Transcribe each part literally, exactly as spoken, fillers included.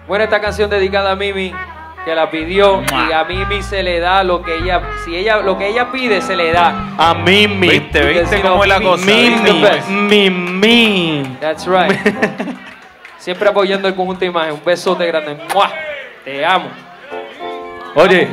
Bueno, esta canción dedicada a Mimi, que la pidió, y a Mimi se le da lo que ella, si ella, lo que ella pide se le da. A Mimi. ¿Viste, viste cómo es la cosa? Mimi, Mimi. That's right. Siempre apoyando el conjunto de imagen. Un besote grande. ¡Mua! Te amo. Oye.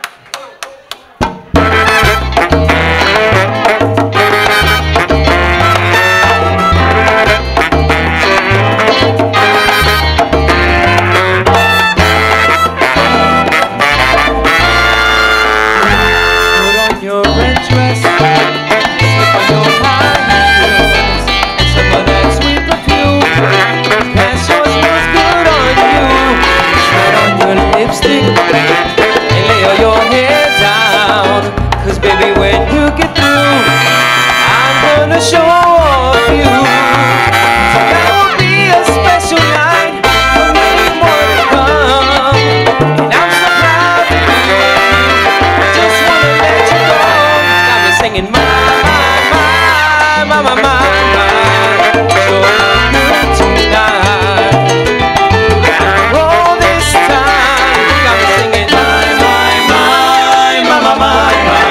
Show off you. That will be a special night for many more to come. And I'm so proud of you. I just wanna let you go. Got me singing my, my, my, my, my, my, my. So good tonight. All this time, got me singing my, my, my, my, my, my, my.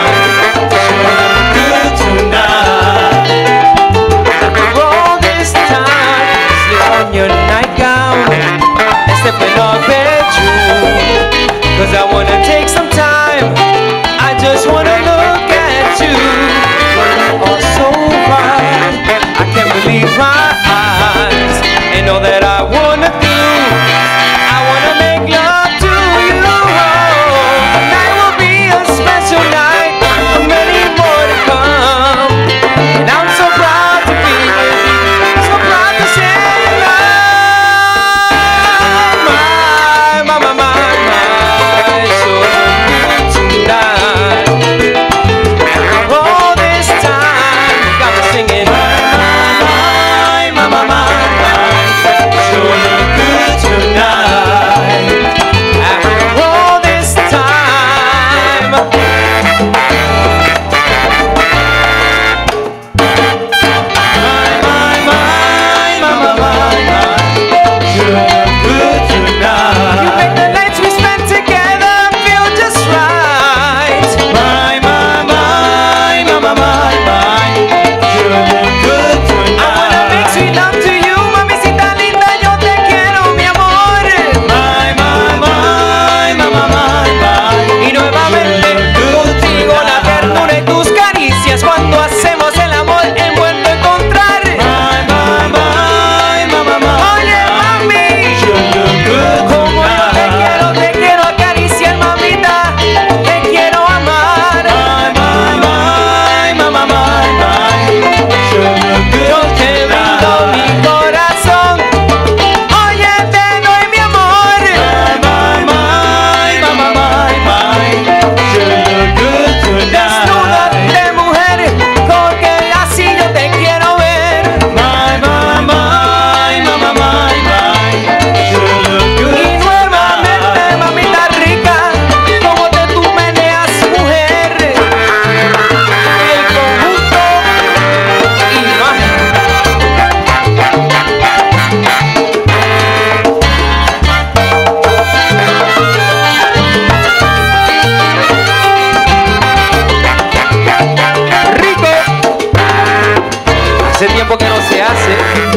Cause I wanna take some time, I just wanna look at you. You are so fine, I can't believe my eyes. And all that I wanna do, I wanna make love to you. Tonight will be a special night, many more to come. And I'm so proud to be with you, so proud to say my, my, my, my, my. Hace tiempo que no se hace.